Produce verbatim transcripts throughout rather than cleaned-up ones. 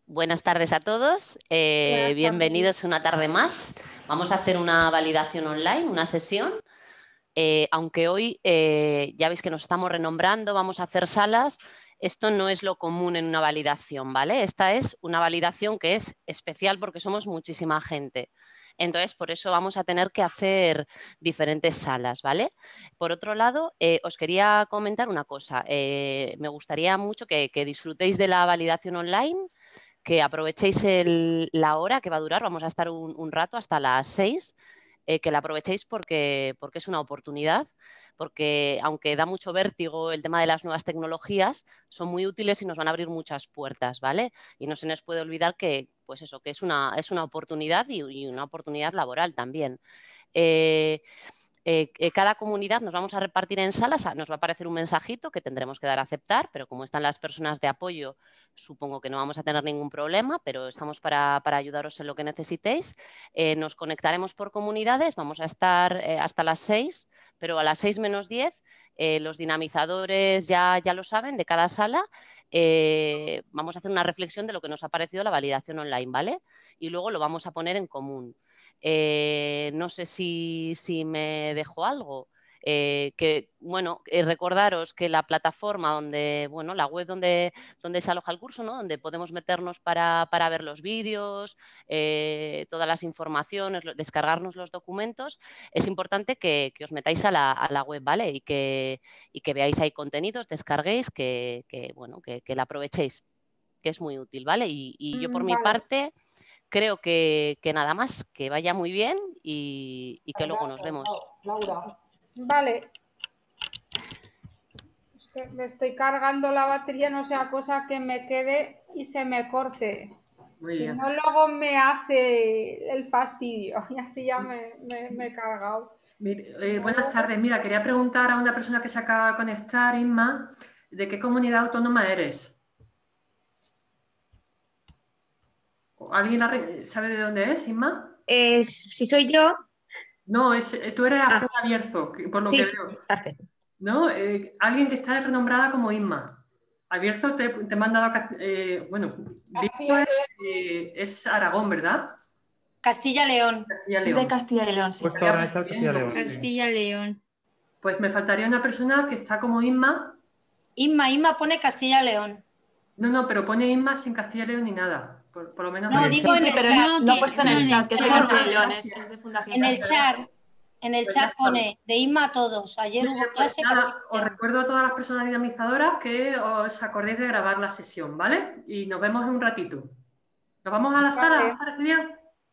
Buenas tardes a todos, eh, bienvenidos una tarde más. Vamos a hacer una validación online, una sesión, eh, aunque hoy eh, ya veis que nos estamos renombrando, vamos a hacer salas. Esto no es lo común en una validación, ¿vale? Esta es una validación que es especial porque somos muchísima gente. Entonces, por eso vamos a tener que hacer diferentes salas, ¿vale? Por otro lado, eh, os quería comentar una cosa. Eh, me gustaría mucho que, que disfrutéis de la validación online, que aprovechéis el, la hora que va a durar, vamos a estar un, un rato hasta las seis, eh, que la aprovechéis porque, porque es una oportunidad, porque aunque da mucho vértigo el tema de las nuevas tecnologías, son muy útiles y nos van a abrir muchas puertas, ¿vale? Y no se nos puede olvidar que, pues eso, que es una, es una oportunidad y, y una oportunidad laboral también. Eh, Eh, eh, cada comunidad nos vamos a repartir en salas, nos va a aparecer un mensajito que tendremos que dar a aceptar, pero como están las personas de apoyo, supongo que no vamos a tener ningún problema, pero estamos para, para ayudaros en lo que necesitéis. Eh, nos conectaremos por comunidades, vamos a estar eh, hasta las seis, pero a las seis menos diez eh, los dinamizadores ya, ya lo saben de cada sala. Eh, vamos a hacer una reflexión de lo que nos ha parecido la validación online, ¿vale? Y luego lo vamos a poner en común. Eh, no sé si, si me dejo algo. Eh, que, bueno, eh, recordaros que la plataforma donde, bueno, la web donde, donde se aloja el curso, ¿no? Donde podemos meternos para, para ver los vídeos, eh, todas las informaciones, lo, descargarnos los documentos, es importante que, que os metáis a la, a la web, ¿vale? Y que, y que veáis ahí contenidos, descarguéis, que, que bueno, que, que la aprovechéis, que es muy útil, ¿vale? Y, y yo por mi Vale. parte creo que, que nada más, que vaya muy bien y, y que luego nos vemos. Laura. Vale. Es que me estoy cargando la batería, no sea cosa que me quede y se me corte. Muy si bien. no, luego me hace el fastidio y así ya me, me, me he cargado. Mire, eh, buenas tardes. Mira, quería preguntar a una persona que se acaba de conectar, Inma, ¿de qué comunidad autónoma eres? ¿Alguien la sabe de dónde es, Inma? Eh, si soy yo. No, es, tú eres Ah, Acción Abierto, por lo sí, que veo. hace. ¿No? Eh, alguien que está renombrada como Inma. Abierto te, te he mandado a eh, bueno, Víctor es, eh, es Aragón, ¿verdad? Castilla-León. Castilla Es de Castilla y León, sí. Pues ahora hecho Castilla-León. Castilla-León. Pues me faltaría una persona que está como Inma. Inma, Inma pone Castilla-León. No, no, pero pone Inma sin Castilla-León ni nada. Por, por lo menos. No, me- digo Sí, en sí, el pero chat. lo he puesto en el chat, que es de Perdona. Castilla y León, es, es de Fundación En el Castilla. chat, en el chat pone de Inma a todos. Ayer Muy bien, hubo pues clase. nada, Castilla y os León. recuerdo a todas las personas dinamizadoras que os acordéis de grabar la sesión, ¿vale? Y nos vemos en un ratito. ¿Nos vamos a la sala? Vale. ¿Os parece bien?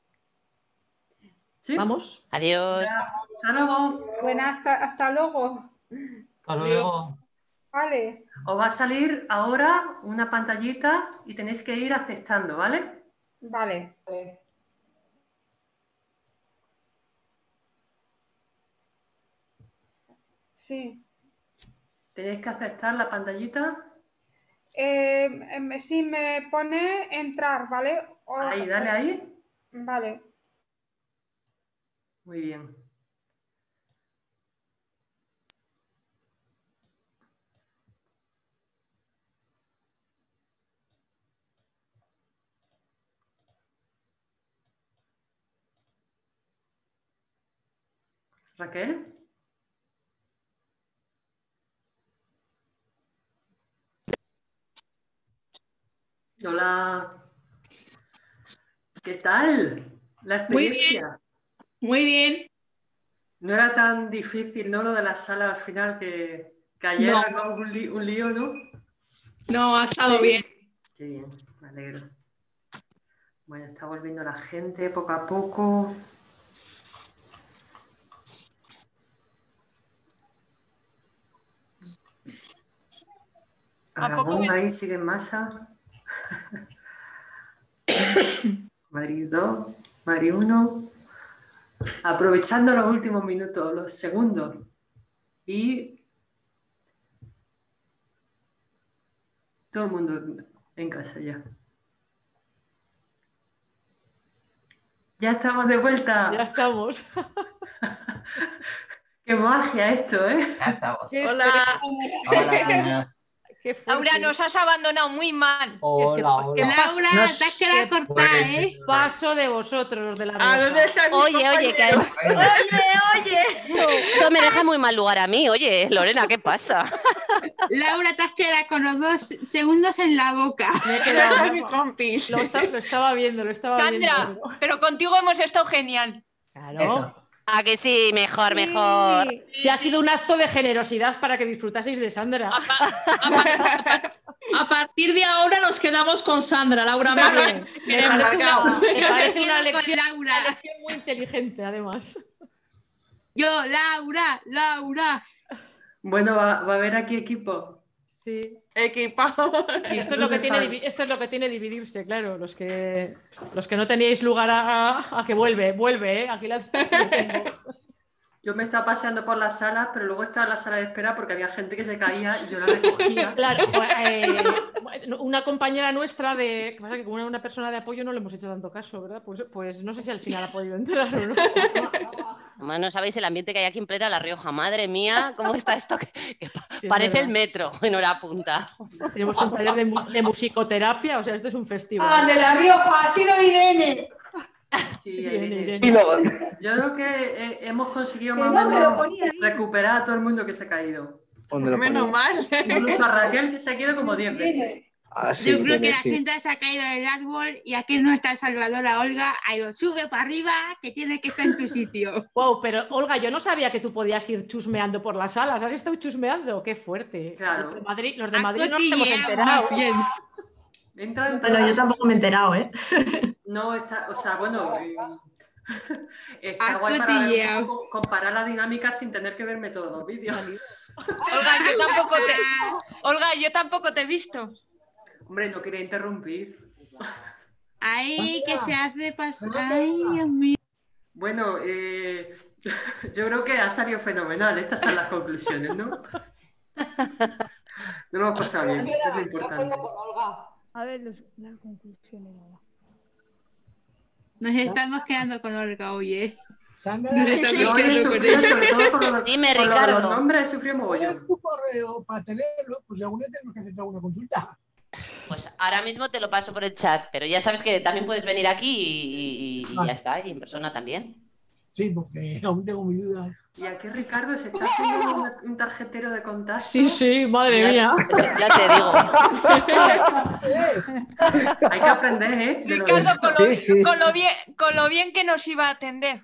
¿Sí? Vamos. Adiós. Hasta luego. Buenas, hasta, hasta luego. Hasta luego. Vale. Os va a salir ahora una pantallita y tenéis que ir aceptando, ¿vale? Vale. Sí. Tenéis que aceptar la pantallita. Eh, em, sí, me pone entrar, ¿vale? O- Ahí, dale ahí. Vale. Muy bien. Raquel. Hola. ¿Qué tal la experiencia? Muy bien. No era tan difícil, ¿no? Lo de la sala al final que, que ayer No. armamos un, li- un lío, ¿no? No, ha estado bien. Qué bien, me alegro. Bueno, está volviendo la gente poco a poco. Aragón ahí sigue en masa. Madrid dos, Madrid uno. Aprovechando los últimos minutos, los segundos. Y todo el mundo en casa ya. Ya estamos de vuelta. Ya estamos. Qué magia esto, ¿eh? Ya estamos. Hola. Hola, niñas. Laura, nos has abandonado muy mal. Hola, hola. Laura, No te has quedado cortada, ¿eh? Paso de vosotros, los de la ¿A dónde Rioja. están mis Oye, oye, que compañeros? Oye, oye. esto me deja muy mal lugar a mí. Oye, Lorena, ¿qué pasa? Laura, te has quedado con los dos segundos en la boca. Me he ¿Dónde quedado, están mis compis? lo, esta- lo estaba viendo, lo estaba Sandra, viendo. pero contigo hemos estado genial. Claro. Esa. ¿A que sí? Mejor, Sí. mejor. Sí, ha sido un acto de generosidad para que disfrutaseis de Sandra. A, pa- a pa- a partir de ahora nos quedamos con Sandra, Laura Muy Mala. bien. Me parece una, me Yo parece me una quedo con lección, Laura. una lección muy inteligente, además. Yo, Laura, Laura. Bueno, va, va a haber aquí equipo. Sí. Equipado. Y Esto es, lo que club de tiene, fans. divi- esto es lo que tiene dividirse, claro. Los que, los que no teníais lugar a, a- a que vuelve, vuelve, ¿eh? Aquí la aquí lo tengo. Yo me estaba paseando por las salas, pero luego estaba en la sala de espera porque había gente que se caía y yo la recogía. Claro, jo- eh, una compañera nuestra de. Que pasa que como era una persona de apoyo no le hemos hecho tanto caso, ¿verdad? Pues, pues no sé si al final ha podido entrar o no. Además, no sabéis el ambiente que hay aquí en plena La Rioja. Madre mía, ¿cómo está esto? Que, que pa- Sí, es parece verdad. el metro en hora punta. Tenemos un taller de, mu- de musicoterapia, o sea, esto es un festival. Ah, de La Rioja, ha sido Irene. Sí, Irene, Irene, Irene. sí. Yo creo que eh, hemos conseguido Que más o no me lo menos ponía ahí. recuperar a todo el mundo que se ha caído. ¿Dónde lo Menos ponía? mal. Incluso a Raquel, que se ha quedado como diez veces. Irene. Ah, sí, Yo creo que Irene, la sí. gente se ha caído del árbol y aquí no está Salvadora Olga. Ahí lo sube para arriba, que tiene que estar en tu sitio. Wow, pero Olga, yo no sabía que tú podías ir chusmeando por las salas. ¿Has estado chusmeando? qué fuerte. Claro. Los de Madrid, los de A Madrid no nos hemos cotillear, enterado. muy bien. Entra en Bueno, todas. yo tampoco me he enterado, ¿eh? No, está, o sea, bueno, eh, está Ha guay para ver un cotilleado. poco, comparar la dinámica sin tener que verme todos los vídeos. Olga, yo tampoco te, Olga, yo tampoco te he visto. Hombre, no quería interrumpir. Ahí que se hace pasar. Ay, Dios mío. Bueno, eh, yo creo que ha salido fenomenal. Estas son las conclusiones, ¿no? No lo hemos pasado bien, es lo importante. A ver, los, las conclusiones ahora. Nos estamos quedando con Olga hoy, ¿eh? Sandra, Nos Yo estamos hoy he quedando con sufrido, ella. sobre todo por lo, Dime, por lo de Ricardo. los nombres, he sufrido ¿cuál mogollón. es tu correo para tenerlo? Pues algún día tenemos que hacer alguna consulta. Pues ahora mismo te lo paso por el chat, pero ya sabes que también puedes venir aquí y, y- y Vale. ya está, y en persona también. Sí, porque aún tengo mis dudas. Y aquí Ricardo se está haciendo una- un tarjetero de contacto. Sí, sí, madre Ya, mía. ya te digo. Hay que aprender, ¿eh? De lo de- Ricardo, con lo, Sí, sí. con lo bien, con lo bien que nos iba a atender.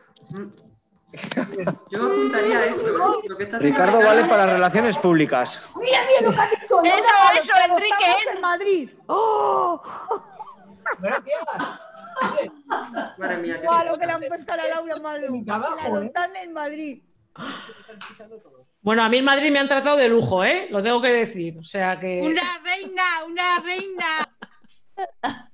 Yo apuntaría eso, ¿eh? Lo que está haciendo Ricardo vale para relaciones públicas. Mira, mira lo que ha dicho. Eso, Laura, eso, cuando Enrique, estamos ¿eh? en Madrid. ¡Oh! Gracias. Madre mía, qué ¡Guau, lo que le han puesto a la Laura Malo! De mi trabajo, La ¿eh? adoptan en Madrid. Bueno, a mí en Madrid me han tratado de lujo, ¿eh? Lo tengo que decir. O sea que. Una reina, una reina.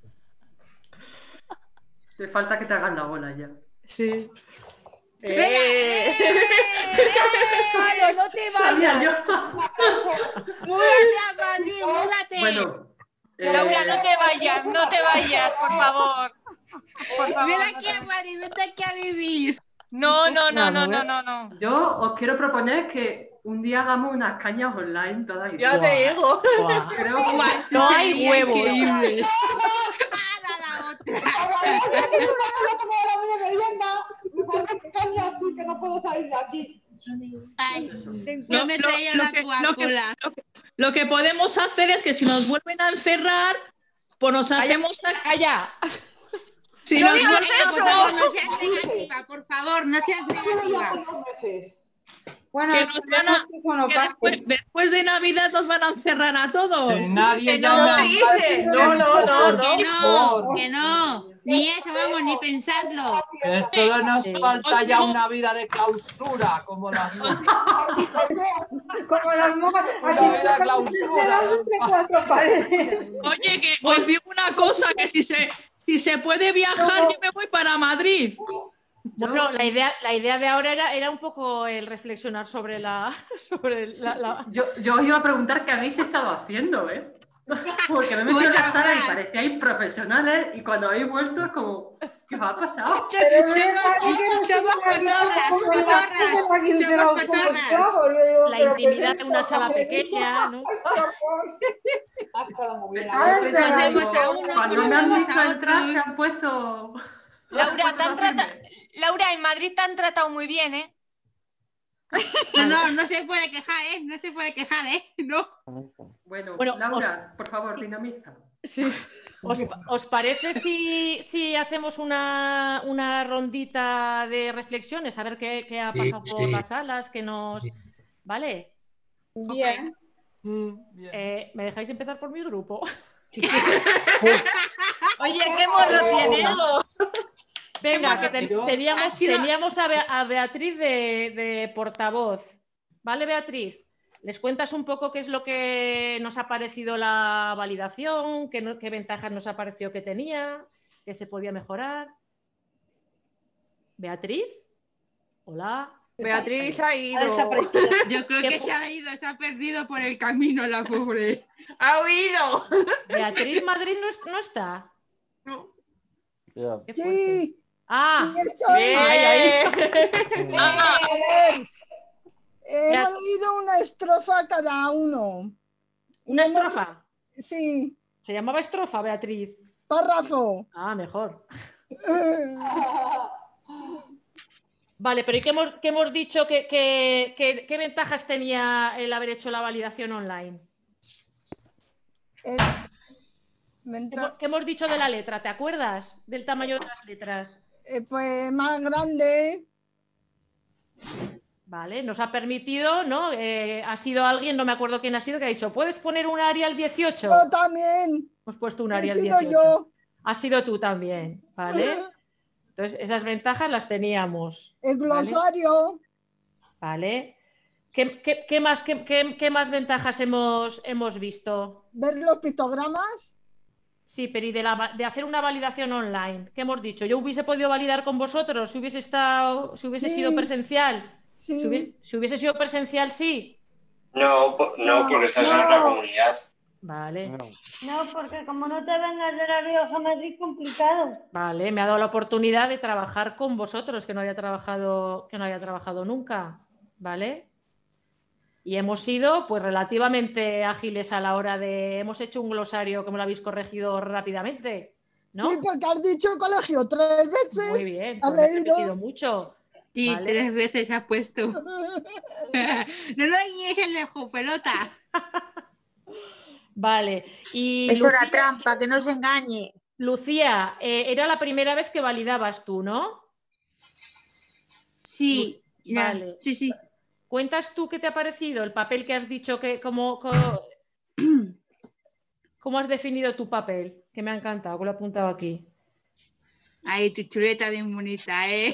Te falta que te hagan la bola ya. Sí. Eh. Claro, no te Sabía vayas. yo. Múdate a Madrid, múdate. Bueno. eh, Laura, no te vayas, no te vayas, por favor. Por favor. Ven no aquí te- a Madrid, vete aquí a vivir. No, no, no, no, no, no, no. Yo os quiero proponer que un día hagamos unas cañas online todas. Ya te digo. Guau. Creo que Guau, No sería hay huevos. increíble. Ahora la otra. Ay, yo me Lo- lo- traía lo una que- lo que- Coca-Cola. lo que- Lo que podemos hacer es que si nos vuelven a encerrar, pues nos hacemos... a- ¡Calla! Si ¡No nos digas vuelven a- Por favor, no seas negativa, por favor, no seas negativa. Bueno, que esperemos nos van a- que eso no que pase. después, después de Navidad nos van a encerrar a todos. Que nadie Que llame no a dice, no, no, no, no. Que no, que no. Ni eso, vamos, ni pensarlo. Que solo nos Sí. falta ya una vida de clausura, como las Como las monjas. una vida de clausura. entre cuatro paredes. Oye, que os digo una cosa, que si se, si se puede viajar, yo me voy para Madrid. Bueno, la idea, la idea de ahora era, era un poco el reflexionar sobre la. Sobre la, la- Yo, yo os iba a preguntar qué habéis estado haciendo, ¿eh? Porque me he metido en Pues la sala y ahora- parecíais profesionales y cuando habéis vuelto es como, ¿qué os ha pasado? Somos, somos cotorras, cotorras, somos cotorras. La intimidad de una sala pequeña, ¿no? Conocemos a uno, Cuando me han conocemos visto a entrar otro. se han puesto... Laura, te han firme. trata- Laura, en Madrid te han tratado muy bien, ¿eh? No, no, no se puede quejar, ¿eh? No se puede quejar, ¿eh? No. Bueno, Bueno, Laura, por favor, dinamiza. Sí. ¿Os, os parece si, si hacemos una, una rondita de reflexiones? A ver qué, qué ha pasado por sí. las salas, que nos... ¿Vale? Bien. Eh, ¿Me dejáis empezar por mi grupo? Oye, ¿qué morro tienes? Venga, que ten- Yo- teníamos, Ha sido- teníamos a, Be- a Beatriz de, de portavoz. ¿Vale, Beatriz? ¿Les cuentas un poco qué es lo que nos ha parecido la validación? ¿Qué, no- qué ventajas nos ha parecido que tenía? ¿Qué se podía mejorar? ¿Beatriz? Hola. Beatriz ha ido. Yo creo ¿Qué que fu- se ha ido, se ha perdido por el camino la pobre. Ha huido. ¿Beatriz Madrid no, es- no está? No. Qué fuerte. Sí, Ah, estoy. ahí, ahí. Ah, A ver, Ya. hemos leído una estrofa cada uno. ¿Una Hemos- estrofa? Sí, ¿Se llamaba estrofa, Beatriz? párrafo. Ah, mejor. Vale, pero ¿y qué hemos, qué hemos dicho? que, que- que- ¿Qué ventajas tenía el haber hecho la validación online? Eh, ¿Qué menta- hemos, qué hemos dicho de la letra? ¿Te acuerdas del tamaño de las letras? eh, pues más grande. Vale, nos ha permitido, ¿no? Eh, ha sido alguien, no me acuerdo quién ha sido, que ha dicho, ¿puedes poner un Arial dieciocho? Yo también. Hemos puesto un He Arial sido dieciocho. yo. Ha sido tú también, ¿vale? Entonces, esas ventajas las teníamos. El ¿vale? glosario. ¿Vale? ¿Qué, qué- qué más, qué, qué- qué más ventajas hemos, hemos visto? Ver los pictogramas. Sí, pero y de, la va- de hacer una validación online, ¿qué hemos dicho? ¿Yo hubiese podido validar con vosotros si hubiese estado, si hubiese Sí. sido presencial? Sí. Si hubiese, si hubiese sido presencial, sí. No, po- no, porque estás en no. otra comunidad. Vale, No, porque como no te vengas de la Rioja Madrid, complicado. vale, me ha dado la oportunidad de trabajar con vosotros, que no había trabajado, que no había trabajado nunca, ¿vale? Y hemos sido pues relativamente ágiles a la hora de. Hemos hecho un glosario que me lo habéis corregido rápidamente, ¿no? Sí, porque has dicho colegio tres veces. Muy bien, ¿Has pues me he leído? repetido mucho. Sí, Vale. tres veces has puesto. No lo guíes el dejo pelota. Vale, y Es una Lucía, trampa, que no se engañe. Lucía, eh, era la primera vez que validabas tú, ¿no? Sí, ya, Vale. sí, sí. ¿Cuentas tú qué te ha parecido el papel que has dicho que cómo, cómo, cómo has definido tu papel? Que me ha encantado, que lo he apuntado aquí. Ay, tu chuleta bien bonita, ¿eh?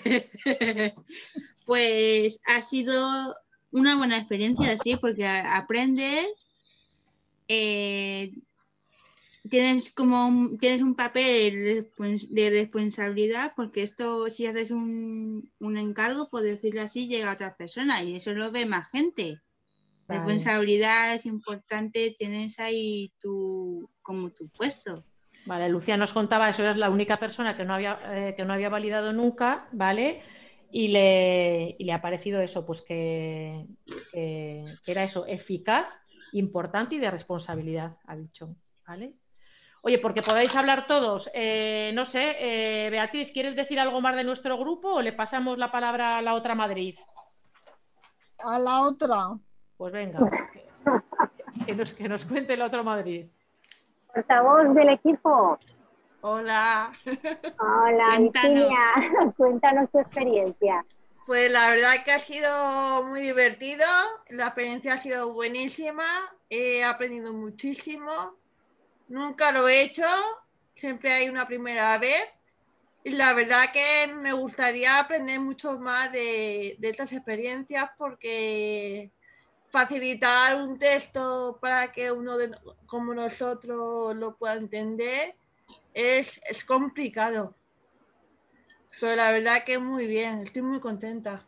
Pues ha sido una buena experiencia, sí, porque a- aprendes, eh, tienes como un, tienes un papel de respons- de responsabilidad, porque esto, si haces un, un encargo, por decirlo así, llega a otras personas y eso lo ve más gente. Vale. Responsabilidad es importante, tienes ahí tu, como tu puesto. Vale, Lucía nos contaba, eso eras la única persona que no había, eh, que no había validado nunca, ¿vale? Y le, y le ha parecido eso, pues que, que- que era eso, eficaz, importante y de responsabilidad, ha dicho, ¿vale? Oye, porque podáis hablar todos, eh, no sé, eh, Beatriz, ¿quieres decir algo más de nuestro grupo o le pasamos la palabra a la otra Madrid? A la otra. Pues venga, que, que nos, que nos cuente la otra Madrid. Portavoz del equipo. Hola. Hola, Cuéntanos. Virginia. Cuéntanos tu experiencia. Pues la verdad que ha sido muy divertido, la experiencia ha sido buenísima, he aprendido muchísimo, nunca lo he hecho, siempre hay una primera vez y la verdad que me gustaría aprender mucho más de, de estas experiencias porque facilitar un texto para que uno de, como nosotros lo pueda entender es, es complicado. Pero la verdad que muy bien, estoy muy contenta.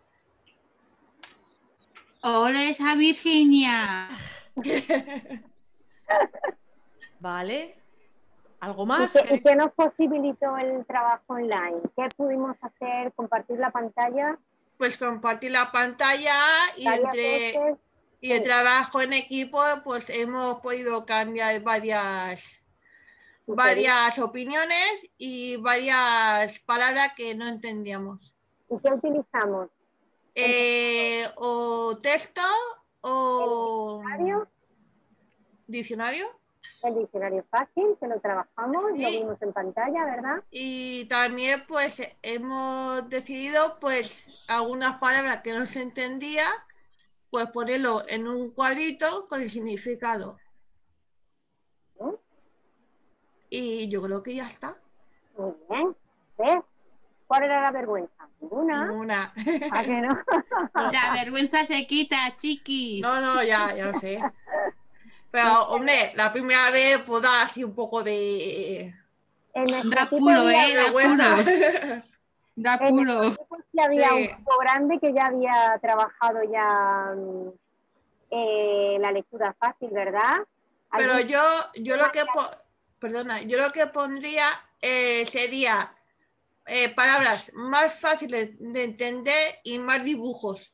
Hola, esa Virginia. ¿vale? ¿Algo ¿Y más? qué, y qué nos posibilitó el trabajo online? ¿Qué pudimos hacer? ¿Compartir la pantalla? Pues compartir la pantalla y Varias entre veces, y el sí. trabajo en equipo, pues hemos podido cambiar varias, Sugerir. varias opiniones y varias palabras que no entendíamos. ¿Y qué utilizamos? Eh, o texto o ¿El diccionario? diccionario. El diccionario fácil, que lo trabajamos, Sí. lo vimos en pantalla, ¿verdad? Y también pues hemos decidido pues algunas palabras que no se entendía, pues ponerlo en un cuadrito con el significado. ¿No? Y yo creo que ya está. Muy bien. ¿Ves? ¿Cuál era la vergüenza? Ninguna. Ninguna. ¿A que no? La vergüenza se quita, chiquis. No, no, ya, ya lo sé. Pero, hombre, la primera vez pues da así un poco de... En nuestro Da equipo puro, había- eh, da vergüenza. puro. Da en puro. nuestro equipo sí había Sí. un grupo grande que ya había trabajado ya mm, eh, la lectura fácil, ¿verdad? Pero Allí- yo, yo lo que po- perdona, yo lo que pondría eh, sería eh, palabras más fáciles de entender y más dibujos.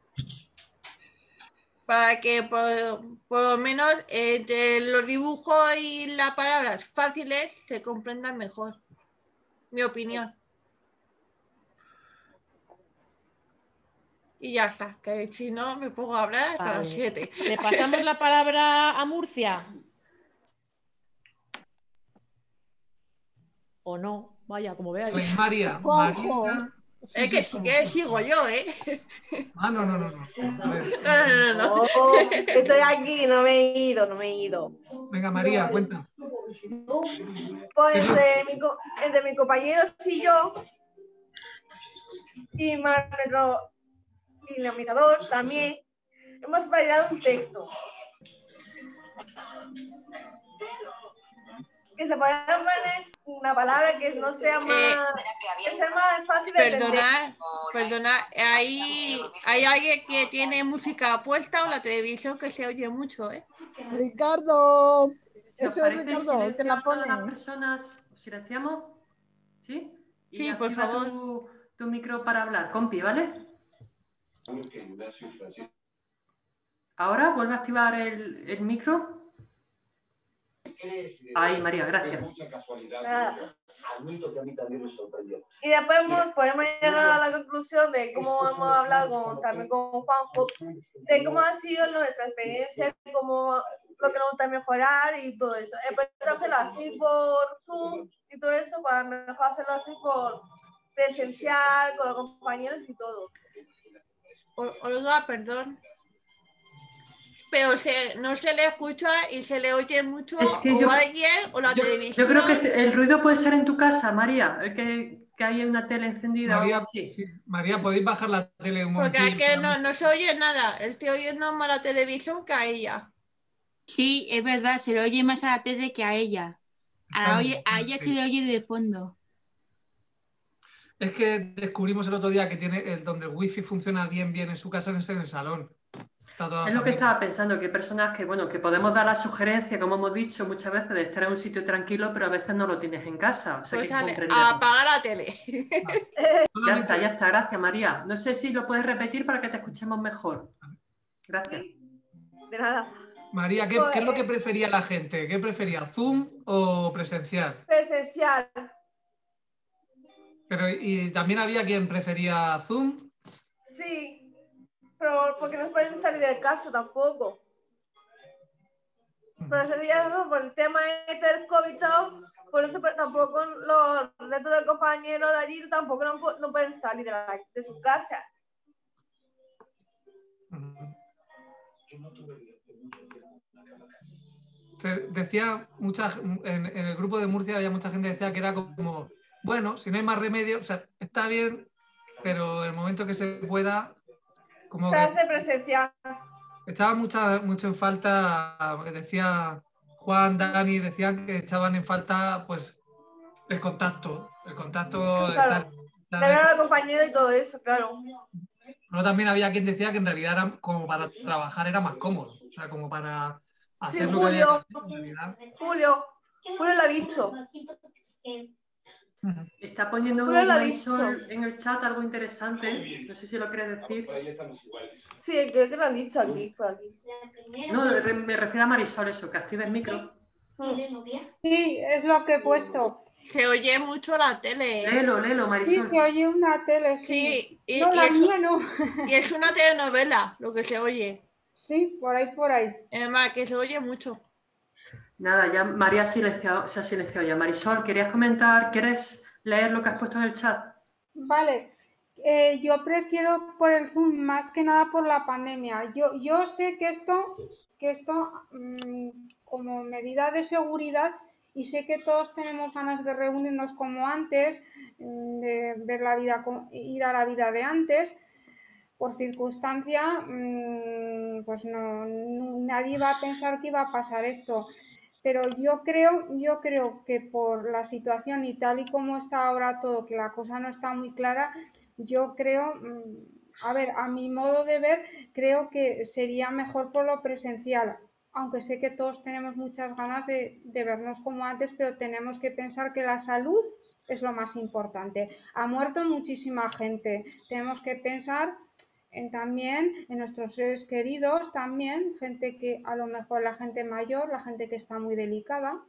Para que por, por lo menos eh, entre los dibujos y las palabras fáciles se comprendan mejor. Mi opinión. Y ya está, que si no me pongo a hablar hasta Vale. las siete. ¿Le pasamos la palabra a Murcia? ¿O no? Vaya, como veáis. Pues María, Cojo. María. Sí, Es sí, que si como- quieres sigo yo, ¿eh? Ah, no, no, no, no. A ver, No, no, no, no. Oh, estoy aquí, no me he ido, no me he ido. venga, María, cuenta. Pues entre, mi, co- entre mis compañeros y yo, y más nuestro dinamitador también, hemos validado un texto. Que se pueda poner una palabra que no sea más, Eh, que sea más fácil de entender. Perdonad, perdonad, ahí hay alguien que tiene música puesta o la televisión que se oye mucho, ¿eh? Ricardo, Si os eso es parece, Ricardo, que la silenciamos a las pone. personas. ¿Silenciamos? ¿Sí? Y Sí, por activa favor. Tu, tu micro para hablar, compi, ¿vale? Ahora vuelve a activar el, el micro. Ahí, María, gracias. Nada. Y después hemos- podemos llegar a la conclusión de cómo hemos hablado con- también con Juanjo, de cómo ha sido nuestra experiencia, cómo lo que nos gusta mejorar y todo eso. En vez de hacerlo así por Zoom y todo eso, para mejor hacerlo así por presencial, con los compañeros y todo. O- Olga, perdón. Pero se, no se le escucha y se le oye mucho Es que o yo- alguien o la Yo, televisión. yo creo que se- el ruido puede ser en tu casa, María, eh, que, que hay una tele encendida o María, algo así. sí, María, ¿podéis bajar la tele un Porque momentillo? es que no, no se oye nada. Estoy oyendo más la televisión que a ella. Sí, es verdad, se le oye más a la tele que a ella. A, la oye- a ella se le oye de fondo. Es que descubrimos el otro día que tiene el, donde el wifi funciona bien, bien en su casa es en el salón. Está toda la Es lo que familia. estaba pensando, que hay personas que, bueno, que podemos dar la sugerencia, como hemos dicho muchas veces, de estar en un sitio tranquilo, pero a veces no lo tienes en casa. O sea, Pues que sale, comprender. a apagar la tele. Ya está, ya está, gracias, María. No sé si lo puedes repetir para que te escuchemos mejor. Gracias. De nada. María, ¿qué, qué es lo que prefería la gente? ¿Qué prefería, Zoom o presencial? Presencial. Pero y también había quien prefería Zoom. Sí, pero porque no pueden salir del caso tampoco. Pero ese día, no, por el tema este del COVID, y todo, por eso pues, tampoco los restos de compañeros de allí tampoco no, pu- no pueden salir de, la, de su casa. Se decía mucha, en, en el grupo de Murcia había mucha gente que decía que era como, bueno, si no hay más remedio, o sea, está bien, pero el momento que se pueda, como Se que hace presencial. echaba mucha, mucho en falta, decía Juan, Dani, decían que echaban en falta pues el contacto, el contacto de Claro. estar- De ver a los compañeros y todo eso, claro. Pero también había quien decía que en realidad era como para trabajar era más cómodo, o sea, como para hacer Sí, lo que había Julio. que hacer, en realidad. Julio, Julio lo ha dicho. Está poniendo Julio lo ha Marisol dicho. en el chat algo interesante. No sé si lo quieres decir. Sí, creo que lo han dicho aquí, por aquí. No, me refiero a Marisol, eso, que active el micro. Sí, es lo que he puesto. Se oye mucho la tele. ¿eh? Léelo, léelo, Sí, Marisol. se oye una tele, sí. Sí, y, No, y la es, mía no. y es una telenovela lo que se oye. Sí, por ahí, por ahí. Además, que se oye mucho. Nada, ya María ha silenciado, se ha silenciado ya. Marisol, ¿querías comentar? ¿Quieres leer lo que has puesto en el chat? Vale. Eh, yo prefiero por el Zoom más que nada por la pandemia. Yo, yo sé que esto, que esto mmm, como medida de seguridad, y sé que todos tenemos ganas de reunirnos como antes, de ver la vida, ir a la vida de antes. Por circunstancia, mmm, pues no, no, nadie va a pensar que iba a pasar esto. Pero yo creo, yo creo que por la situación y tal y como está ahora todo, que la cosa no está muy clara, yo creo, a ver, a mi modo de ver, creo que sería mejor por lo presencial, aunque sé que todos tenemos muchas ganas de, de vernos como antes, pero tenemos que pensar que la salud es lo más importante. Ha muerto muchísima gente, tenemos que pensar en también en nuestros seres queridos, también gente que a lo mejor la gente mayor, la gente que está muy delicada.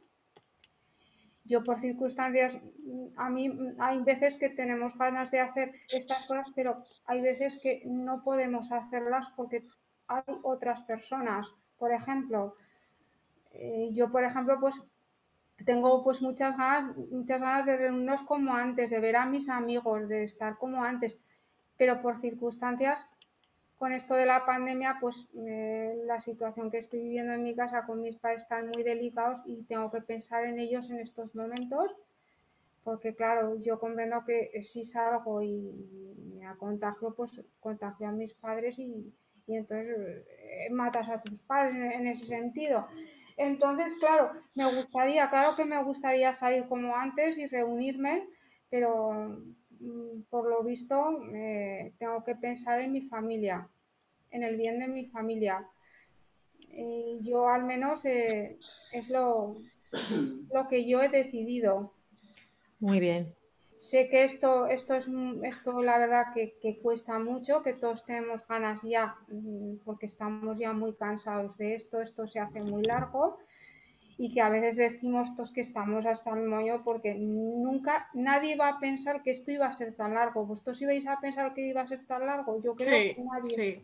Yo por circunstancias, a mí hay veces que tenemos ganas de hacer estas cosas, pero hay veces que no podemos hacerlas porque hay otras personas. Por ejemplo, eh, yo por ejemplo pues tengo pues muchas ganas, muchas ganas de reunirnos como antes, de ver a mis amigos, de estar como antes, pero por circunstancias, con esto de la pandemia, pues eh, la situación que estoy viviendo en mi casa con mis padres están muy delicados y tengo que pensar en ellos en estos momentos, porque claro, yo comprendo que si salgo y me contagio, pues contagio a mis padres y, y entonces eh, matas a tus padres en, en ese sentido. Entonces, claro, me gustaría, claro que me gustaría salir como antes y reunirme, pero por lo visto eh, tengo que pensar en mi familia, en el bien de mi familia. Y yo al menos eh, es lo, lo que yo he decidido. Muy bien. Sé que esto, esto es esto la verdad que, que cuesta mucho, que todos tenemos ganas ya, porque estamos ya muy cansados de esto, esto se hace muy largo. Y que a veces decimos todos que estamos hasta el moño porque nunca, nadie va a pensar que esto iba a ser tan largo. ¿Vosotros ibais a pensar que iba a ser tan largo? Yo creo sí, que nadie. Sí.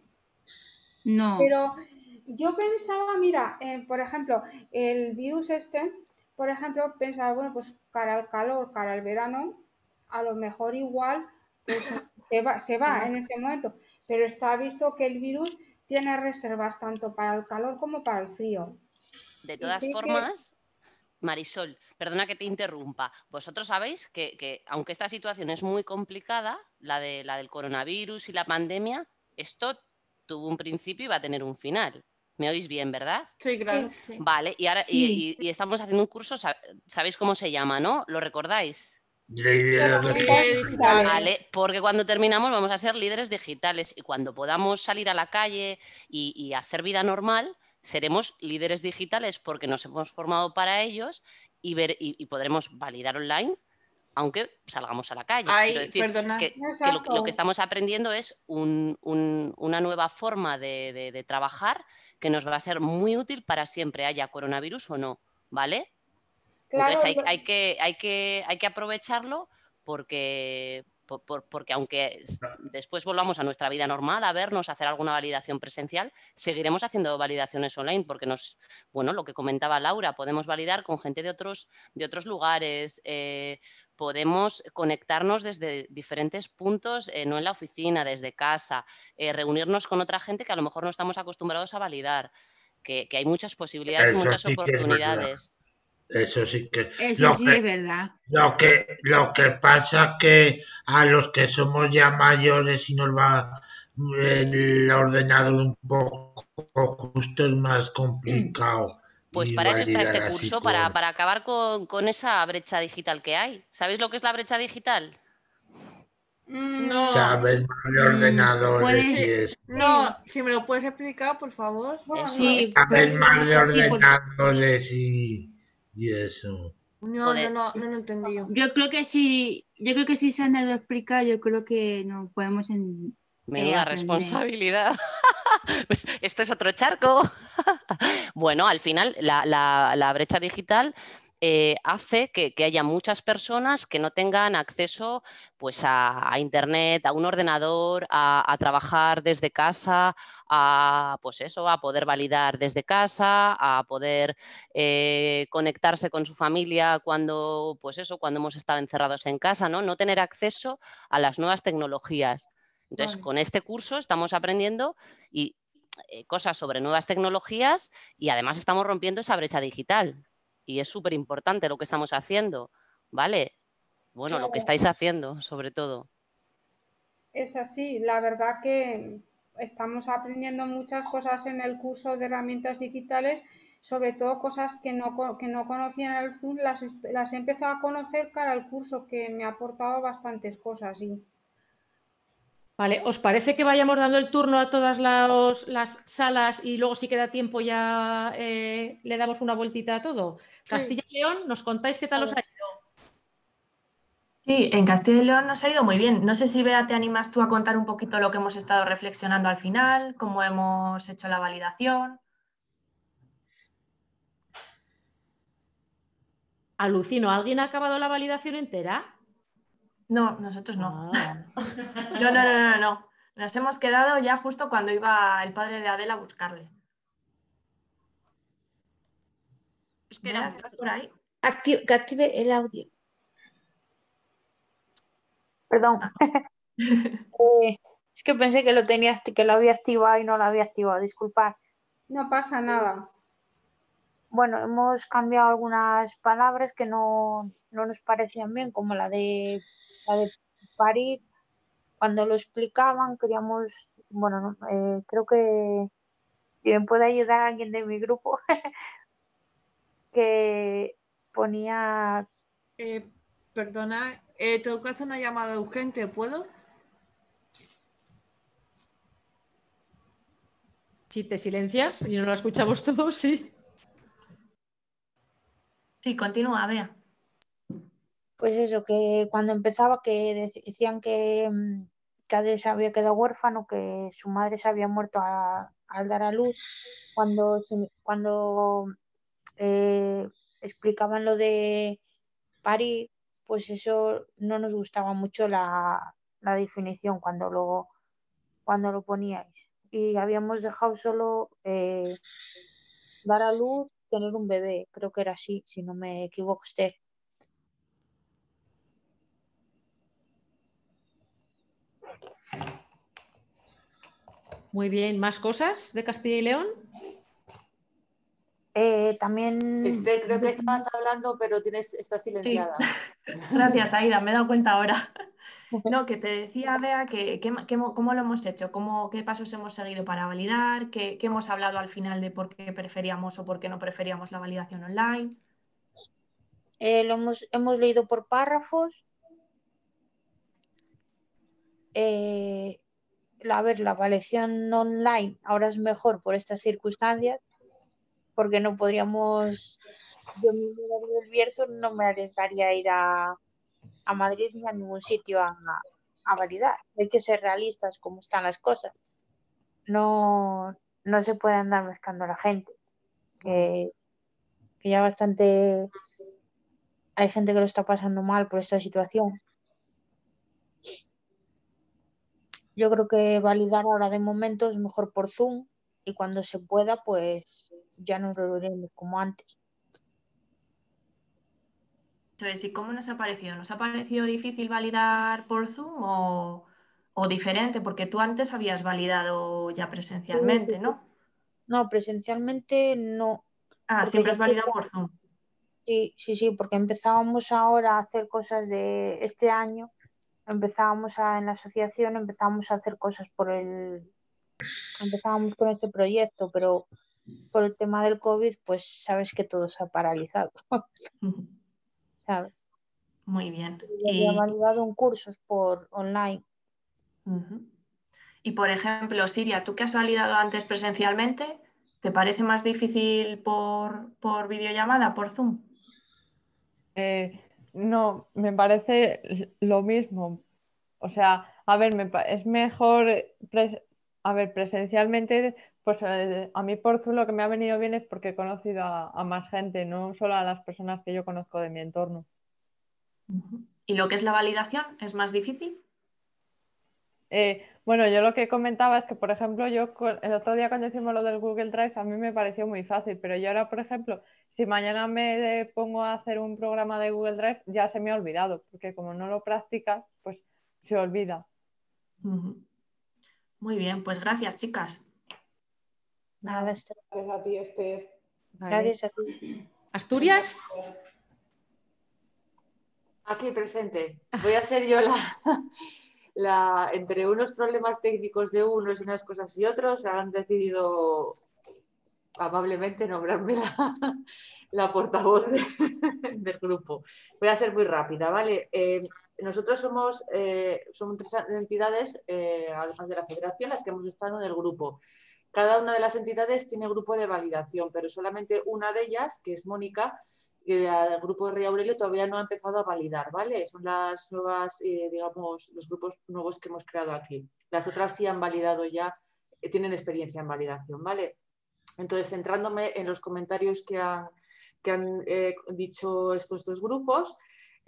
No. Pero yo pensaba, mira, eh, por ejemplo, el virus este, por ejemplo, pensaba, bueno, pues cara al calor, cara al verano, a lo mejor igual pues se va, se va en ese momento. Pero está visto que el virus tiene reservas tanto para el calor como para el frío. De todas sí formas, que... Marisol, perdona que te interrumpa. Vosotros sabéis que, que aunque esta situación es muy complicada, la, de, la del coronavirus y la pandemia, esto tuvo un principio y va a tener un final. ¿Me oís bien, verdad? Sí, claro. Sí. Vale, y ahora Sí. y, y, y estamos haciendo un curso, ¿sabéis cómo se llama, no? ¿Lo recordáis? Líderes digitales. Vale, porque cuando terminamos vamos a ser líderes digitales y cuando podamos salir a la calle y, y hacer vida normal, seremos líderes digitales porque nos hemos formado para ellos y, ver, y, y podremos validar online aunque salgamos a la calle. Ay, Quiero decir perdona. que, que lo, lo que estamos aprendiendo es un, un, una nueva forma de, de, de trabajar que nos va a ser muy útil para siempre, haya coronavirus o no, ¿vale? Claro, Entonces hay, hay, que, hay, que, hay que aprovecharlo porque, por, por, porque aunque después volvamos a nuestra vida normal, a vernos, a hacer alguna validación presencial, seguiremos haciendo validaciones online porque nos, bueno, lo que comentaba Laura, podemos validar con gente de otros, de otros lugares, eh, podemos conectarnos desde diferentes puntos, eh, no en la oficina, desde casa, eh, reunirnos con otra gente que a lo mejor no estamos acostumbrados a validar, que, que hay muchas posibilidades Eso y muchas sí oportunidades. Eso sí que Eso lo sí que, es verdad. Lo que, lo que pasa es que a los que somos ya mayores y nos va el ordenador un poco justo es más complicado. Pues y para eso está este así curso, con... para, para acabar con, con esa brecha digital que hay. ¿Sabéis lo que es la brecha digital? No. Sabes más de ordenadores y Puedes- eso. No, si me lo puedes explicar, por favor. Sí, Sabes más de sí, por- ordenadores y, y eso. No, no, no, no lo he entendido. Yo creo que sí, yo creo que si Sana lo explica, yo creo que nos podemos en, eh, Menuda aprender. responsabilidad. Esto es otro charco. Bueno, al final la, la- la brecha digital eh, hace que, que haya muchas personas que no tengan acceso pues, a, a Internet, a un ordenador, a, a trabajar desde casa, a, pues eso, a poder validar desde casa, a poder eh, conectarse con su familia cuando, pues eso, cuando hemos estado encerrados en casa, ¿no? No tener acceso a las nuevas tecnologías. Entonces, Vale. con este curso estamos aprendiendo y, eh, cosas sobre nuevas tecnologías y además estamos rompiendo esa brecha digital. Y es súper importante lo que estamos haciendo, ¿vale? Bueno, lo que estáis haciendo, sobre todo. Es así, la verdad que estamos aprendiendo muchas cosas en el curso de herramientas digitales, sobre todo cosas que no, co- que no conocía en el Zoom, las, est- las he empezado a conocer cara al curso, que me ha aportado bastantes cosas. Sí. Vale, ¿os parece que vayamos dando el turno a todas los- las salas y luego si queda tiempo ya eh, le damos una vueltita a todo? Castilla y León, ¿nos contáis qué tal os ha ido? Sí, en Castilla y León nos ha ido muy bien. No sé si, Bea, te animas tú a contar un poquito lo que hemos estado reflexionando al final, cómo hemos hecho la validación. Alucino, ¿alguien ha acabado la validación entera? No, nosotros no. Ah. No, no, no, no, no. Nos hemos quedado ya justo cuando iba el padre de Adela a buscarle. Es que Bea, era ¿estás por ahí? Acti- que active el audio. Perdón. Eh, es que pensé que lo tenía, acti- que lo había activado y no lo había activado. Disculpad. No pasa nada. Bueno, hemos cambiado algunas palabras que no, no nos parecían bien, como la de la de parir. Cuando lo explicaban, queríamos, bueno, no, eh, creo que si me puede ayudar alguien de mi grupo, que ponía. Eh, perdona, eh, tengo que hacer una llamada urgente, ¿puedo? Si te silencias y no lo escuchamos todos, sí. Sí, continúa, Bea. Pues eso, que cuando empezaba que dec- decían que, mm, que Adel se había quedado huérfano, que su madre se había muerto a- al dar a luz, cuando, se- cuando eh, explicaban lo de parir, pues eso no nos gustaba mucho la, la definición cuando lo, cuando lo poníais. Y habíamos dejado solo eh, dar a luz, tener un bebé, creo que era así, si no me equivoco, Esther. Muy bien, ¿más cosas de Castilla y León? Eh, también. Este, creo que estabas hablando, pero tienes, estás Sí, silenciada. gracias, Aida, me he dado cuenta ahora. No, que te decía, Bea, que, que- que- cómo lo hemos hecho, cómo, qué pasos hemos seguido para validar, qué, qué hemos hablado al final de por qué preferíamos o por qué no preferíamos la validación online. Eh, lo hemos, hemos leído por párrafos. Eh, la- a ver, la validación online ahora es mejor por estas circunstancias, porque no podríamos, yo misma del Bierzo no me arriesgaría a ir a, a Madrid ni a ningún sitio a, a validar. Hay que ser realistas como están las cosas. No, no se puede andar mezclando a la gente, que, que ya bastante hay gente que lo está pasando mal por esta situación. Yo creo que validar ahora de momento es mejor por Zoom y cuando se pueda, pues ya nos reuniremos como antes. Entonces, ¿y cómo nos ha parecido? ¿Nos ha parecido difícil validar por Zoom o, o diferente? Porque tú antes habías validado ya presencialmente, ¿no? No, presencialmente no. Ah, Porque siempre ya has validado empezamos- por Zoom. Sí, sí, sí, porque empezábamos ahora a hacer cosas de este año, empezábamos a, en la asociación, empezábamos a hacer cosas por el, empezábamos con este proyecto, pero por el tema del COVID, pues sabes que todo se ha paralizado, ¿sabes? Muy bien. Yo Y, he validado en cursos por online. Ujú. Y por ejemplo, Siria, tú que has validado antes presencialmente, ¿te parece más difícil por, por videollamada, por Zoom? Eh, no, me parece lo mismo. O sea, a ver, me pa- es mejor, pres- a ver, presencialmente, pues eh, a mí por Zoom lo que me ha venido bien es porque he conocido a, a más gente, no solo a las personas que yo conozco de mi entorno. ¿Y lo que es la validación es más difícil? Eh, bueno, yo lo que comentaba es que, por ejemplo, yo con- el otro día cuando hicimos lo del Google Drive a mí me pareció muy fácil, pero yo ahora, por ejemplo, si mañana me de- pongo a hacer un programa de Google Drive, ya se me ha olvidado, porque como no lo practicas, pues se olvida. Ujú. Muy bien, pues gracias, chicas. Nada, Esther. Gracias a ti, Esther. Gracias a ti. Asturias. Aquí presente. Voy a ser yo la, la, entre unos problemas técnicos de unos y unas cosas y otros, han decidido amablemente nombrarme la, la portavoz de, del grupo. Voy a ser muy rápida, ¿vale? Eh, nosotros somos, eh, somos tres entidades, eh, además de la federación, las que hemos estado en el grupo. Cada una de las entidades tiene grupo de validación, pero solamente una de ellas, que es Mónica, el grupo de Rey Aurelio todavía no ha empezado a validar, ¿vale? Son las nuevas, eh, digamos, los grupos nuevos que hemos creado aquí. Las otras sí han validado ya, eh, tienen experiencia en validación, ¿vale? Entonces, centrándome en los comentarios que han, que han eh, dicho estos dos grupos,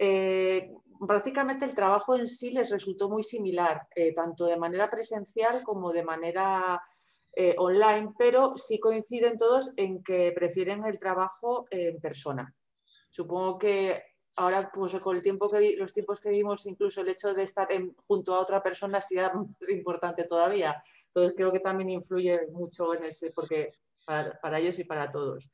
eh, prácticamente el trabajo en sí les resultó muy similar, eh, tanto de manera presencial como de manera eh, online, pero sí coinciden todos en que prefieren el trabajo en persona. Supongo que ahora, pues con el tiempo que los tiempos que vivimos, incluso el hecho de estar en, junto a otra persona sea más importante todavía. Entonces creo que también influye mucho en ese, porque para, para ellos y para todos.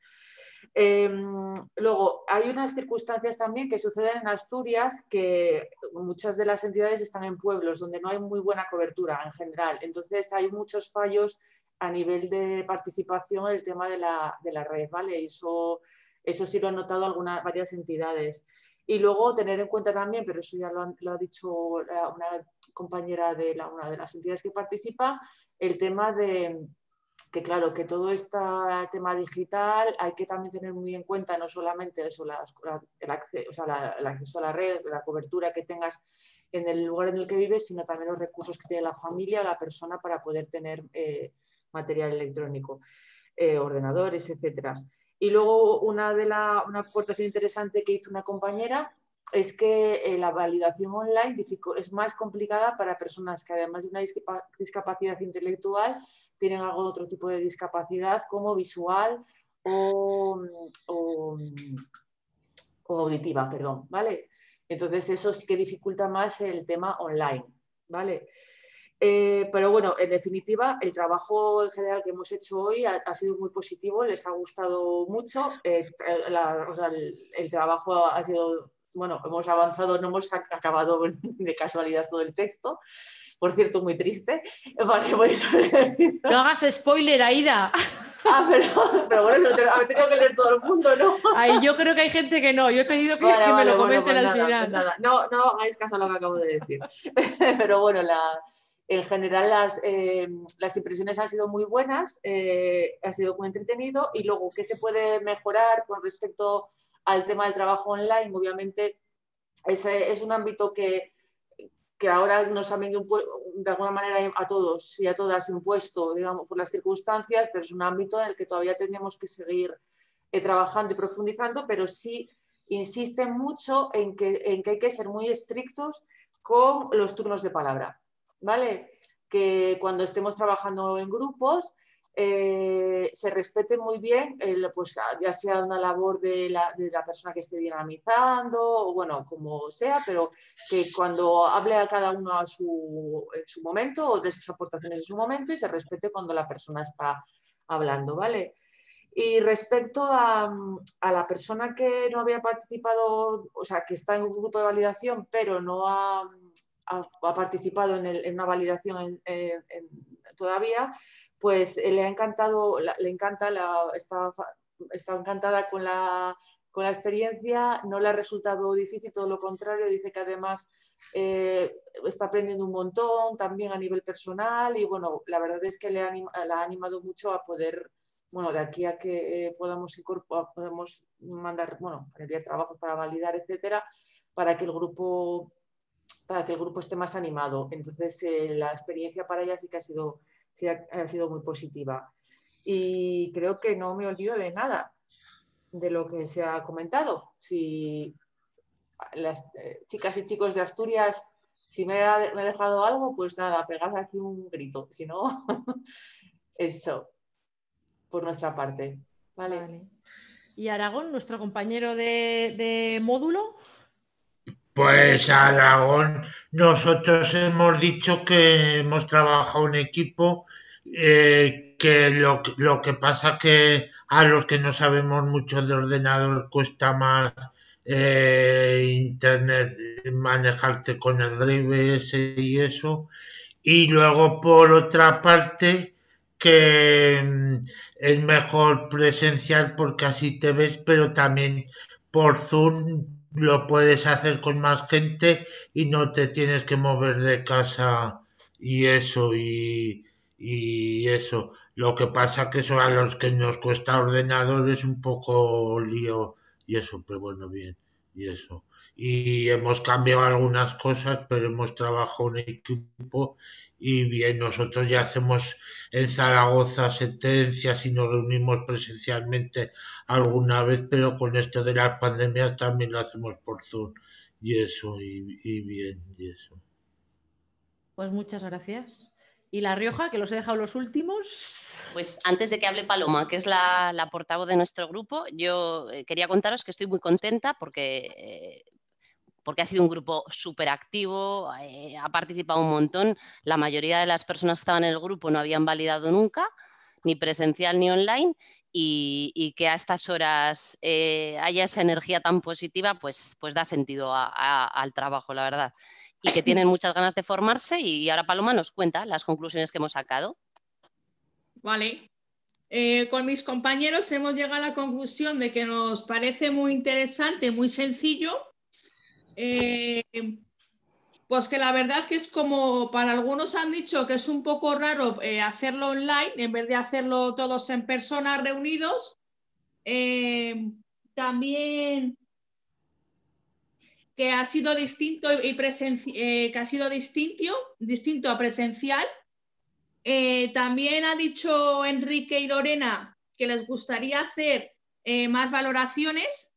Eh, luego, hay unas circunstancias también que suceden en Asturias, que muchas de las entidades están en pueblos donde no hay muy buena cobertura en general. Entonces hay muchos fallos a nivel de participación en el tema de la, de la red, ¿vale? Eso, eso sí lo han notado algunas, varias entidades. Y luego tener en cuenta también, pero eso ya lo, han, lo ha dicho una compañera de la, una de las entidades que participa, el tema de que claro, que todo este tema digital hay que también tener muy en cuenta no solamente eso, la, el, acceso, o sea, la, el acceso a la red, la cobertura que tengas en el lugar en el que vives, sino también los recursos que tiene la familia o la persona para poder tener eh, material electrónico, eh, ordenadores, etcétera. Y luego una, de la, una aportación interesante que hizo una compañera es que eh, la validación online es más complicada para personas que además de una discapacidad intelectual tienen algún otro tipo de discapacidad como visual o, o, o auditiva, perdón, ¿vale? Entonces eso sí que dificulta más el tema online, ¿vale? Eh, pero bueno, en definitiva, el trabajo en general que hemos hecho hoy ha, ha sido muy positivo, les ha gustado mucho, eh, la, o sea, el, el trabajo ha sido, bueno, hemos avanzado, no hemos acabado de casualidad todo el texto, por cierto, muy triste. Vale, pues, no hagas spoiler, Aida. Ah, pero, pero bueno, lo he tenido que leer todo el mundo, ¿no? Ay, yo creo que hay gente que no, yo he pedido que, vale, que vale, me lo bueno, comenten pues al nada, final. Pues nada. No, no hagáis caso a lo que acabo de decir. Pero bueno, la, en general las, eh, las impresiones han sido muy buenas, eh, ha sido muy entretenido y luego, ¿qué se puede mejorar con respecto al tema del trabajo online? Obviamente es, es un ámbito que, que ahora nos ha venido de alguna manera a todos y a todas impuesto, digamos, por las circunstancias, pero es un ámbito en el que todavía tenemos que seguir eh, trabajando y profundizando, pero sí insisten mucho en que, en que hay que ser muy estrictos con los turnos de palabra, ¿vale? Que cuando estemos trabajando en grupos eh, se respete muy bien, el, pues, ya sea una labor de la, de la persona que esté dinamizando o bueno, como sea, pero que cuando hable a cada uno a su, en su momento o de sus aportaciones en su momento y se respete cuando la persona está hablando, ¿vale? Y respecto a, a la persona que no había participado, o sea, que está en un grupo de validación, pero no ha, ha, ha participado en, el, en una validación en, en, en, todavía, pues le ha encantado, la, le encanta, la, está, está encantada con la, con la experiencia no le ha resultado difícil, todo lo contrario, dice que además eh, está aprendiendo un montón también a nivel personal y bueno, la verdad es que le ha, anim la ha animado mucho a poder, bueno, de aquí a que eh, podamos, podamos mandar, bueno, enviar trabajos para validar, etcétera, para que el grupo, para que el grupo esté más animado. Entonces, eh, la experiencia para ella sí que ha sido, sí ha, ha sido muy positiva. Y creo que no me olvido de nada de lo que se ha comentado. Si las eh, chicas y chicos de Asturias, si me ha, me ha dejado algo, pues nada, pegad aquí un grito. Si no, eso, por nuestra parte. Vale. Vale. ¿Y Aragón, nuestro compañero de, de módulo? Pues Aragón, nosotros hemos dicho que hemos trabajado en equipo, eh, que lo, lo que pasa que a los que no sabemos mucho de ordenador cuesta más eh, internet, manejarse con el drive ese y eso. Y luego por otra parte que mm, es mejor presencial porque así te ves, pero también por Zoom lo puedes hacer con más gente y no te tienes que mover de casa y eso y, y eso. Lo que pasa que eso a los que nos cuesta ordenador es un poco lío y eso, pero bueno, bien, y eso. Y hemos cambiado algunas cosas, pero hemos trabajado en equipo y bien, nosotros ya hacemos en Zaragoza sentencias y nos reunimos presencialmente alguna vez, pero con esto de las pandemias también lo hacemos por Zoom y eso, y, y bien, y eso. Pues muchas gracias. ¿Y La Rioja, que los he dejado los últimos? Pues antes de que hable Paloma, que es la, la portavoz de nuestro grupo, yo eh, quería contaros que estoy muy contenta porque... Eh, porque ha sido un grupo súper activo, eh, ha participado un montón. La mayoría de las personas que estaban en el grupo no habían validado nunca, ni presencial ni online, y, y que a estas horas eh, haya esa energía tan positiva, pues, pues da sentido a, a, al trabajo, la verdad. Y que tienen muchas ganas de formarse y ahora Paloma nos cuenta las conclusiones que hemos sacado. Vale. Eh, con mis compañeros hemos llegado a la conclusión de que nos parece muy interesante, muy sencillo. Eh, pues que la verdad es que es como para algunos han dicho que es un poco raro eh, hacerlo online en vez de hacerlo todos en persona reunidos. Eh, también que ha sido distinto y eh, que ha sido distinto, distinto a presencial. Eh, también ha dicho Enrique y Lorena que les gustaría hacer eh, más valoraciones.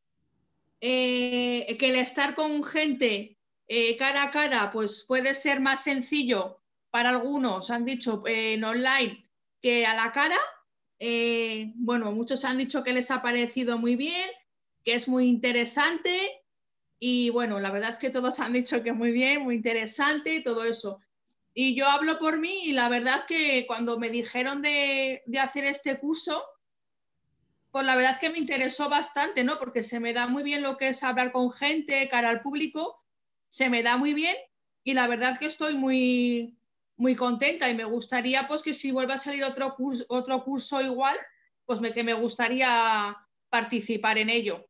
Eh, que el estar con gente eh, cara a cara pues puede ser más sencillo para algunos, han dicho eh, en online que a la cara. Eh, bueno, muchos han dicho que les ha parecido muy bien, que es muy interesante y bueno, la verdad es que todos han dicho que muy bien, muy interesante y todo eso. Y yo hablo por mí y la verdad que cuando me dijeron de, de hacer este curso, pues la verdad es que me interesó bastante, ¿no? Porque se me da muy bien lo que es hablar con gente, cara al público, se me da muy bien y la verdad es que estoy muy, muy contenta y me gustaría pues que si vuelve a salir otro curso, otro curso igual, pues me, que me gustaría participar en ello.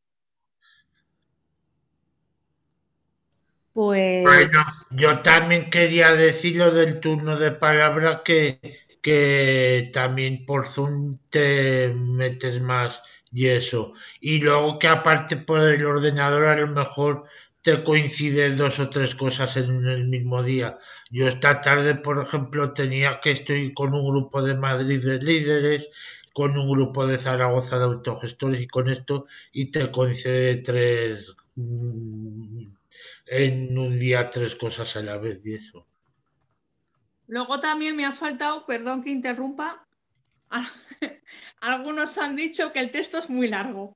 Pues... Bueno, yo también quería decir lo del turno de palabra que, que también por Zoom te metes más y eso. Y luego que aparte por el ordenador a lo mejor te coinciden dos o tres cosas en el mismo día. Yo esta tarde, por ejemplo, tenía que estoy con un grupo de Madrid de líderes, con un grupo de Zaragoza de autogestores y con esto, y te coincide tres... Mmm, en un día tres cosas a la vez y eso. Luego también me ha faltado, perdón que interrumpa, algunos han dicho que el texto es muy largo.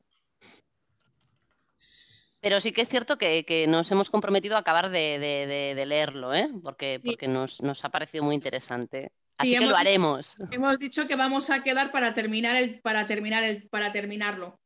Pero sí que es cierto que, que nos hemos comprometido a acabar de, de, de, de leerlo, ¿eh? porque, porque sí. nos, nos ha parecido muy interesante. Así sí, que lo haremos. Dicho, hemos dicho que vamos a quedar para terminar el, para terminar el, para terminarlo.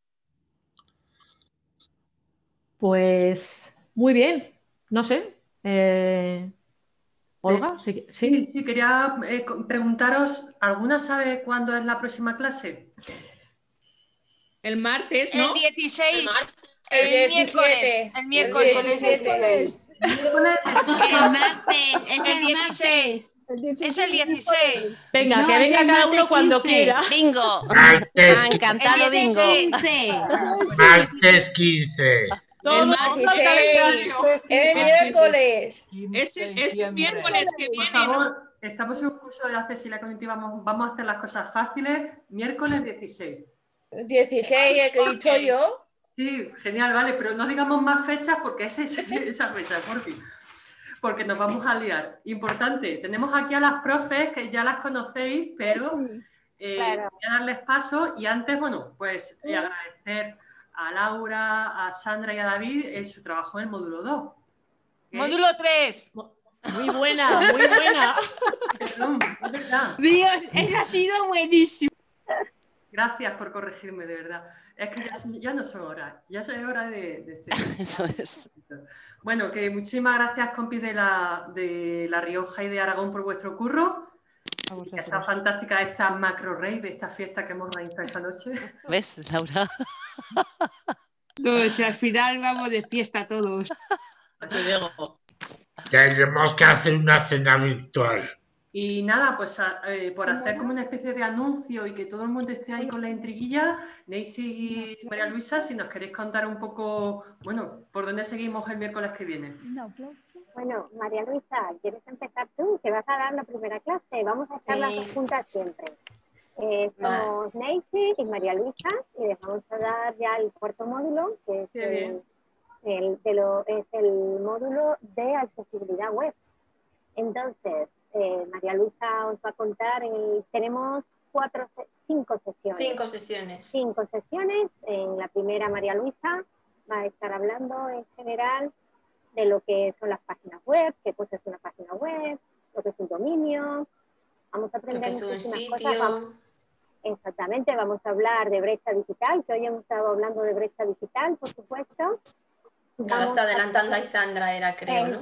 Pues muy bien. No sé. Eh, Olga, eh, sí, sí. sí, sí quería eh, preguntaros, ¿alguna sabe cuándo es la próxima clase? El martes, ¿no? El dieciséis. El El diecisiete. miércoles. El miércoles. El dieciséis. El martes, es El el dieciséis. martes. Es el dieciséis. Venga, No, que es venga el cada martes uno cuando quince. quiera. Bingo. Martes, Han cantado El bingo. dieciséis. martes quince. Todo El el mundo al calendario. El miércoles. Es el, es el miércoles que Por viene, ¿no? favor, estamos en un curso de accesibilidad cognitiva, vamos, vamos a hacer las cosas fáciles. Miércoles dieciséis. dieciséis, el que he dicho yo. Sí, genial, vale, pero no digamos más fechas porque es esa, esa fecha, por fin. Porque nos vamos a liar. Importante, tenemos aquí a las profes que ya las conocéis, pero eh, Claro. voy a darles paso y antes, bueno, pues eh, agradecer a Laura, a Sandra y a David eh, su trabajo en el módulo dos. ¿Eh? Módulo tres. Muy buena, muy buena. Perdón, es verdad. Dios, eso ha sido buenísimo. Gracias por corregirme, de verdad. Es que ya, ya no son horas, ya es hora de, de hacer. Eso es. Bueno, que muchísimas gracias, compis de la, de La Rioja y de Aragón, por vuestro curro. Está fantástica esta macro rave, esta fiesta que hemos organizado esta noche. ¿Ves, Laura? No, si al final vamos de fiesta todos. Te digo. Tenemos que hacer una cena virtual. Y nada, pues a- eh, por hacer como una especie de anuncio y que todo el mundo esté ahí con la intriguilla, Neisy y María Luisa, si nos queréis contar un poco, bueno, por dónde seguimos el miércoles que viene. Bueno, María Luisa, ¿quieres empezar tú? Que vas a dar la primera clase. Vamos a echar las Sí. dos juntas siempre. Eh, somos Neisy y María Luisa y les vamos a dar ya el cuarto módulo, que es, Qué el, bien. el- de lo- es el módulo de accesibilidad web. Entonces, eh, María Luisa os va a contar, el- tenemos cuatro, se- cinco sesiones. Cinco sesiones. Cinco sesiones. En la primera, María Luisa va a estar hablando en general de lo que son las páginas web, qué cosa es una página web, lo que es un dominio. Vamos a Lo aprender que es un muchísimas sitio. cosas. Vamos- Exactamente, vamos a hablar de brecha digital, que hoy hemos estado hablando de brecha digital, por supuesto. Nos Vamos está a- adelantando a Isandra, era creo, Eh, ¿no?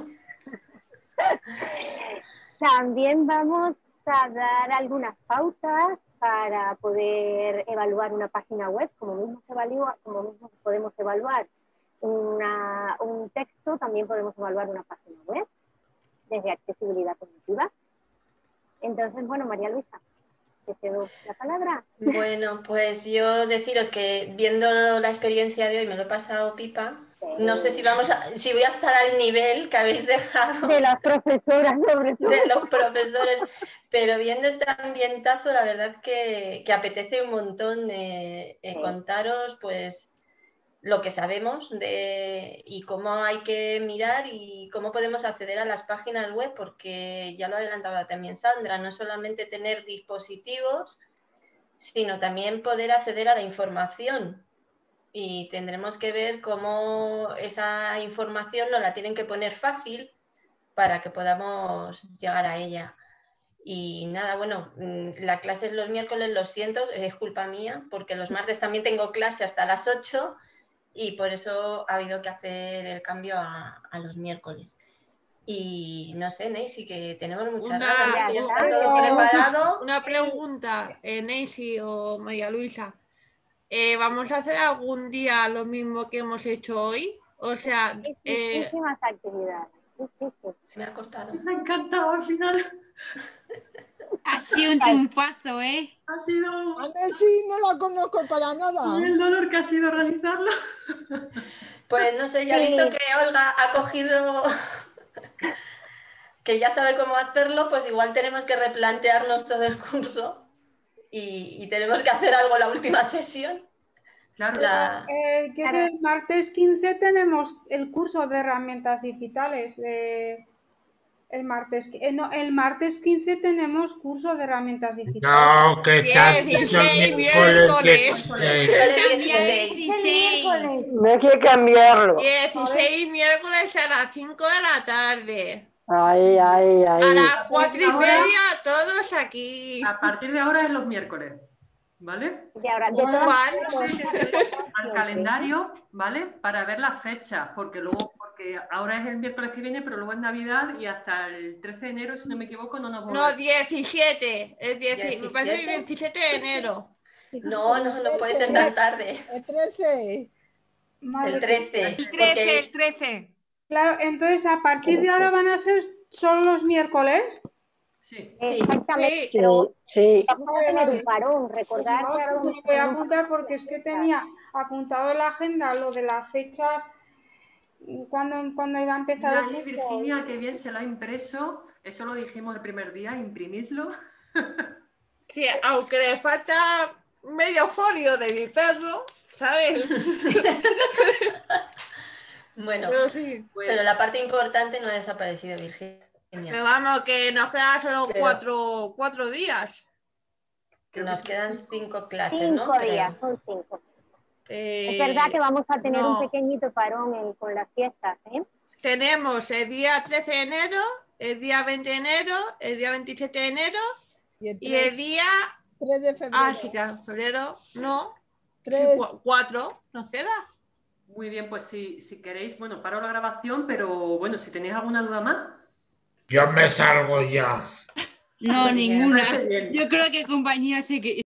También vamos a dar algunas pautas para poder evaluar una página web, como mismo se evalúa, como mismo podemos evaluar una- un texto, también podemos evaluar una página web desde accesibilidad cognitiva. Entonces, bueno, María Luisa, te cedo la palabra. Bueno, pues yo deciros que viendo la experiencia de hoy me lo he pasado pipa. No sé si vamos a, si voy a estar al nivel que habéis dejado De las profesoras, sobre todo. de los profesores, pero viendo este ambientazo, la verdad que, que apetece un montón eh, eh, Sí. contaros pues lo que sabemos de, y cómo hay que mirar y cómo podemos acceder a las páginas web, porque ya lo ha adelantado también Sandra, no solamente tener dispositivos, sino también poder acceder a la información. Y tendremos que ver cómo esa información nos la tienen que poner fácil para que podamos llegar a ella. Y nada, bueno, mm, la clase es los miércoles, lo siento, es culpa mía, porque los martes también tengo clase hasta las ocho y por eso ha habido que hacer el cambio a, a los miércoles. Y no sé, Neisy, que tenemos muchas Una, ganas, que ya está un- todo preparado. una pregunta, eh, Neisy o María Luisa. Eh, ¿Vamos a hacer algún día lo mismo que hemos hecho hoy? O sea, eh, Muchísimas actividades. Sí, sí, sí. Se me ha cortado. Me ha encantado al final. Ha sido un triunfazo, ¿eh? Ha sido A Nessie no la conozco para nada. el dolor que ha sido organizarlo. Pues no sé, ya he Sí. visto que Olga ha cogido, que ya sabe cómo hacerlo, pues igual tenemos que replantearnos todo el curso y, y tenemos que hacer algo la última sesión. Claro. La- Eh, que es Claro. el martes quince tenemos el curso de herramientas digitales. de- el, martes, qui- eh, no, el martes quince tenemos curso de herramientas digitales. No, que te has dicho dieciséis el miércoles miércoles. dieciséis. dieciséis. No hay que cambiarlo. dieciséis miércoles a las cinco de la tarde. Ay, ay, A ay. las cuatro y media todos aquí. A partir de ahora es los miércoles, ¿vale? De ahora, de Muy todas mal. maneras, Al calendario, ¿vale? Para ver las fechas, porque luego, porque ahora es el miércoles que viene, pero luego es Navidad y hasta el trece de enero, si no me equivoco, no nos vamos No, a ver. diecisiete. El dieci- me parece que el diecisiete. diecisiete de enero. No, no, no puedes entrar tarde. El trece. El trece. El trece, el trece. Claro, entonces a partir de ahora van a ser solo los miércoles. Sí. Exactamente. Sí, pero sí. vamos a tener un parón. Recordar que ahora Lo vamos a voy a tener un apuntar porque es que tenía apuntado en la agenda lo de las fechas cuando, cuando iba a empezar. Mira ahí, Virginia, qué bien se lo ha impreso. Eso lo dijimos el primer día, imprimidlo. Sí, aunque le falta medio folio de mi perro, ¿sabes? Bueno, Pero sí, pues- pero la parte importante no ha desaparecido, Virginia. Pero vamos, que nos quedan solo Pero- cuatro, cuatro días. Nos quedan cinco clases, cinco ¿no? Creo. días, son cinco. Eh, Es verdad que vamos a tener no. un pequeñito parón en- con las fiestas, ¿eh? Tenemos el día trece de enero, el día veinte de enero, el día veintisiete de enero Y el y el día... tres de febrero. Ah, sí, claro, febrero, no. Sí, Tres. cu- cuatro, nos queda. Muy bien, pues si, si queréis, bueno, paro la grabación, pero bueno, si tenéis alguna duda más. Yo me salgo ya. No, Me ninguna. parece bien. Yo creo que compañía sí que